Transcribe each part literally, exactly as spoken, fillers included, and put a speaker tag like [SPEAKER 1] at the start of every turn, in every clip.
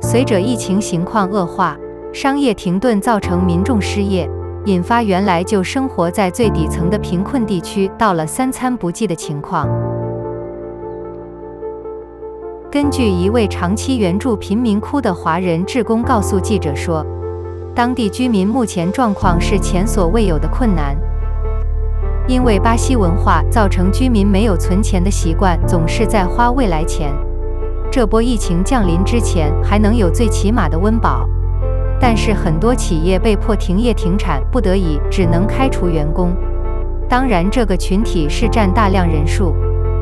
[SPEAKER 1] 随着疫情情况恶化，商业停顿造成民众失业，引发原来就生活在最底层的贫困地区到了三餐不继的情况。根据一位长期援助贫民窟的华人志工告诉记者说，当地居民目前状况是前所未有的困难。因为巴西文化造成居民没有存钱的习惯，总是在花未来钱。这波疫情降临之前还能有最起码的温饱，但是很多企业被迫停业停产，不得已只能开除员工。当然，这个群体是占大量人数。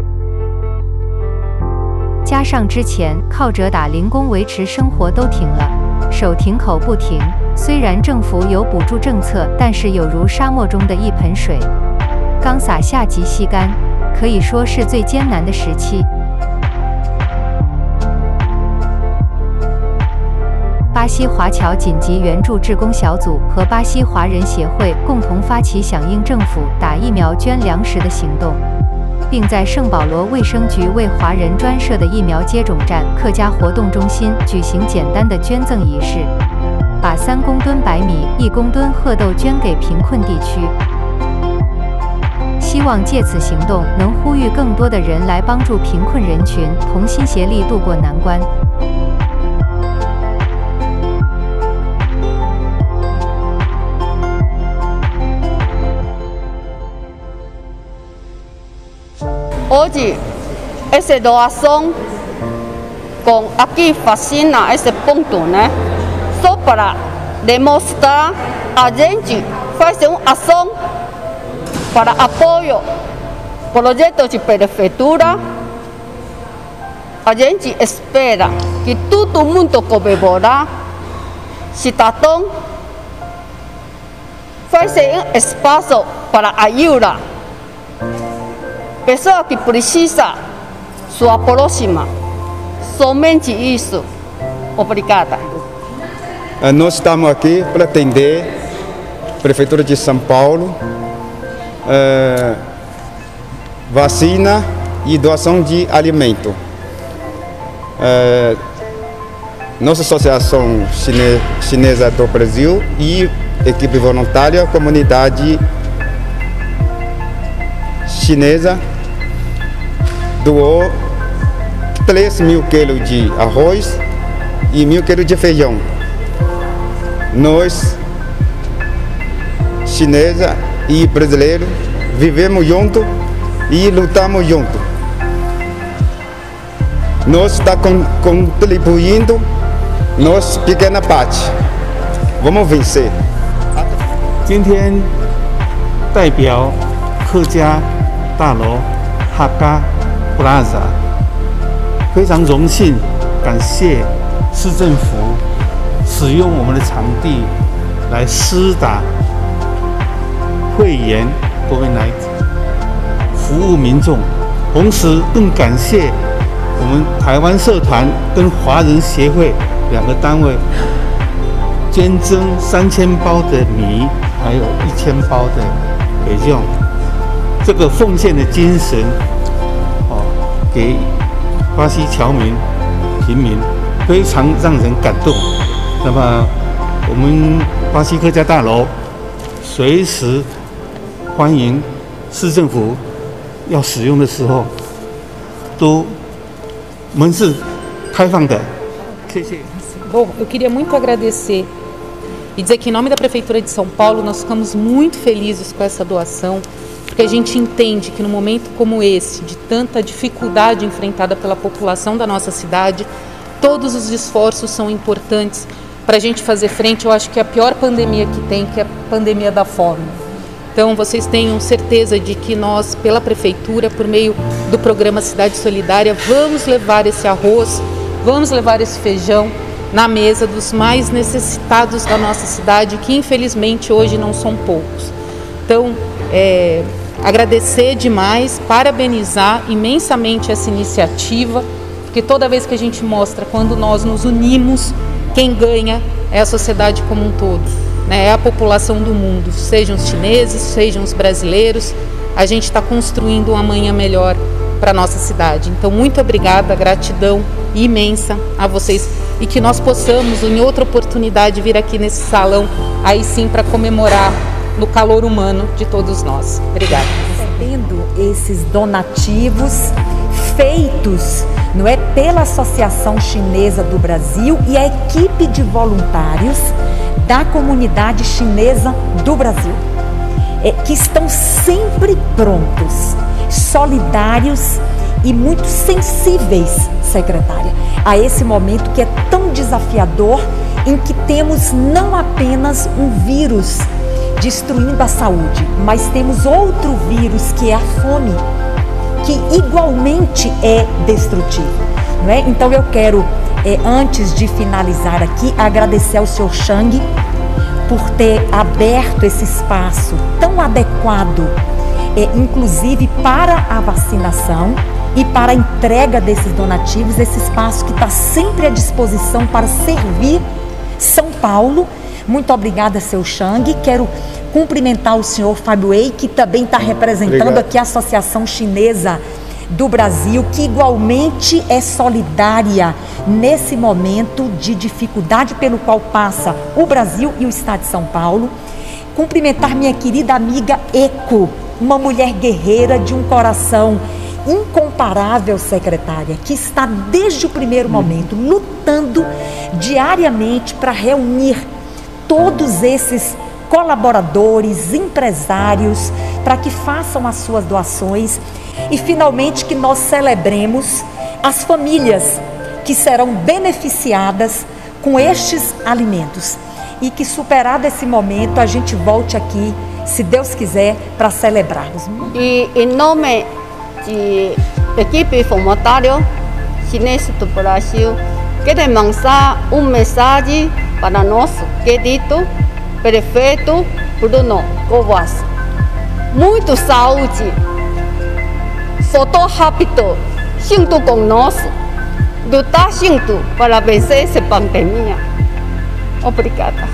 [SPEAKER 1] 加上之前靠着打零工维持生活都停了，手停口不停。虽然政府有补助政策，但是有如沙漠中的一盆水，刚洒下即吸干，可以说是最艰难的时期。巴西华侨紧急援助志工小组和巴西华人协会共同发起响应政府打疫苗捐粮食的行动，并在圣保罗卫生局为华人专设的疫苗接种站客家活动中心举行简单的捐赠仪式，把三公吨白米、一公吨褐豆捐给贫困地区。希望借此行动能呼吁更多的人来帮助贫困人群，同心协力渡过难关。
[SPEAKER 2] Hoje, essa doação com aqui fascina esse ponto, né? Só para demonstrar a gente faz uma ação para apoio projetos de prefeitura. A gente espera que todo mundo comemore, cidadão, faz um espaço para ajuda. Pessoa que precisa, sua próxima. Somente isso. Obrigada.
[SPEAKER 3] Nós estamos aqui para atender a Prefeitura de São Paulo, eh, vacina e doação de alimento. Eh, nossa Associação Chine- Chinesa do Brasil e equipe voluntária, comunidade chinesa, doou três mil quilos de arroz e mil quilos de feijão. Nós, chinesa e brasileiros, vivemos juntos e lutamos juntos. Nós estamos contribuindo nossa pequena parte. Vamos vencer.
[SPEAKER 4] 今天代表客家大楼哈嘎 Plaza， 非常荣幸，感谢市政府使用我们的场地来施打肺炎 COVID 十九， 服务民众。同时更感谢我们台湾社团跟华人协会两个单位捐赠三千包的米，还有一千包的肥肉。这个奉献的精神，哦，给巴西侨民、平民非常让人感动。那么，我们巴西客家大楼随时欢迎市政府要使用的时候，都门是开放的。谢谢。
[SPEAKER 5] Bom, eu queria muito agradecer e dizer que em nome da Prefeitura de São Paulo nós ficamos muito felizes com essa doação, porque a gente entende que no momento como esse, de tanta dificuldade enfrentada pela população da nossa cidade, todos os esforços são importantes para a gente fazer frente, eu acho que é a pior pandemia que tem, que é a pandemia da fome. Então vocês tenham certeza de que nós, pela Prefeitura, por meio do programa Cidade Solidária, vamos levar esse arroz, vamos levar esse feijão na mesa dos mais necessitados da nossa cidade, que infelizmente hoje não são poucos. Então, é, agradecer demais, parabenizar imensamente essa iniciativa, porque toda vez que a gente mostra, quando nós nos unimos, quem ganha é a sociedade como um todo, né? É a população do mundo, sejam os chineses, sejam os brasileiros, a gente está construindo um amanhã melhor para a nossa cidade. Então, muito obrigada, gratidão imensa a vocês e que nós possamos, em outra oportunidade, vir aqui nesse salão, aí sim para comemorar no calor humano de todos nós. Obrigada.
[SPEAKER 6] Recebendo esses donativos feitos, não é, pela Associação Chinesa do Brasil e a equipe de voluntários da comunidade chinesa do Brasil, é, que estão sempre prontos, solidários e muito sensíveis, secretária, a esse momento que é tão desafiador, em que temos não apenas um vírus destruindo a saúde, mas temos outro vírus que é a fome, que igualmente é destrutivo, não é? Então eu quero, é, antes de finalizar aqui, agradecer ao senhor Chang por ter aberto esse espaço tão adequado, é, inclusive para a vacinação e para a entrega desses donativos, esse espaço que está sempre à disposição para servir São Paulo. Muito obrigada, seu Chang. Quero cumprimentar o senhor Fábio Ei, que também está representando Obrigado. aqui a Associação Chinesa do Brasil, que igualmente é solidária nesse momento de dificuldade pelo qual passa o Brasil e o Estado de São Paulo. Cumprimentar minha querida amiga Eco, uma mulher guerreira de um coração incomparável, secretária, que está desde o primeiro momento lutando diariamente para reunir todos esses colaboradores, empresários, para que façam as suas doações e finalmente que nós celebremos as famílias que serão beneficiadas com estes alimentos e que, superado esse momento, a gente volte aqui, se Deus quiser, para celebrarmos.
[SPEAKER 2] E em nome de equipe voluntária chinesa do Brasil, quero mandar uma mensagem para nosso querido prefeito Bruno Covas. Muito saúde, soltou rápido, junto conosco, lutar junto para vencer essa pandemia. Obrigada.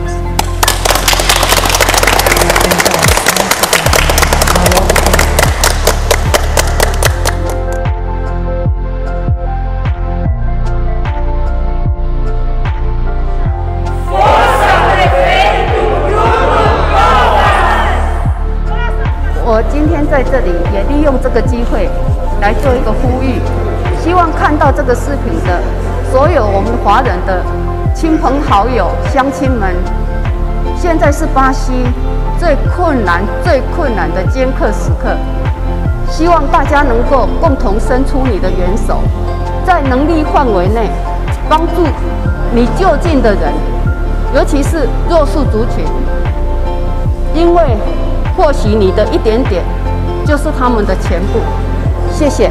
[SPEAKER 2] Força, prefeito Bruno Covas! 我今天在这里也利用这个机会来做一个呼吁，希望看到这个视频的所有我们华人的亲朋好友、乡亲们，现在是巴西最困难、最困难的艰刻时刻，希望大家能够共同伸出你的援手，在能力范围内帮助你就近的人，尤其是弱势族群，因为或许你的一点点就是他们的全部。谢谢。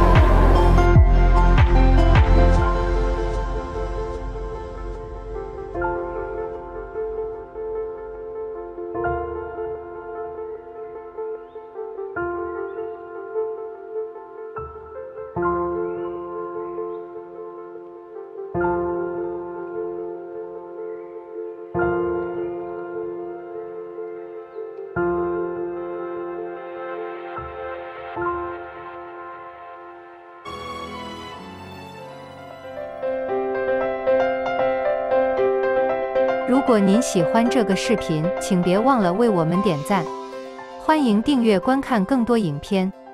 [SPEAKER 1] 如果您喜欢这个视频，请别忘了为我们点赞，欢迎订阅观看更多影片。